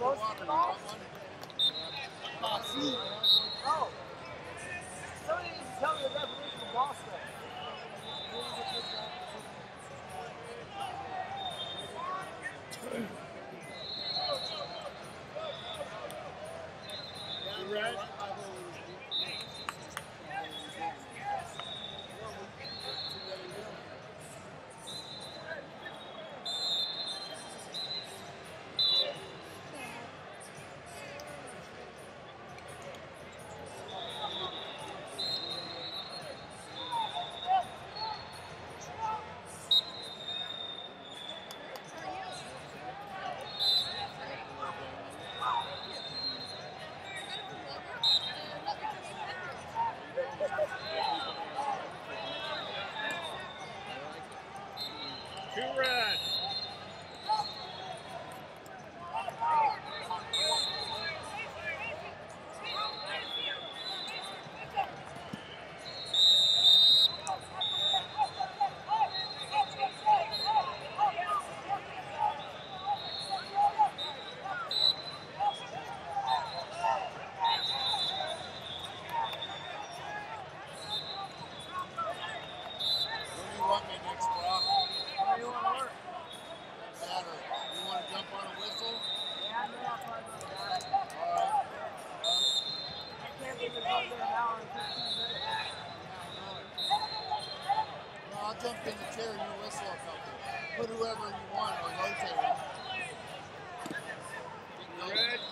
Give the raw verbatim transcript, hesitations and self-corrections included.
water. You want one? Oh, see. Oh. Somebody needs to tell me the definition of Boston. You ready? Two red. Want me next, Brock? Where do you want to work? Doesn't matter. You want to jump on a whistle? Yeah, no, I'll probably go to that. All right. Uh, I can't leave the club in an hour and fifteen minutes. yeah, I know it. No, I'll jump in the chair and you whistle a couple. Put whoever you want or rotate them. Red.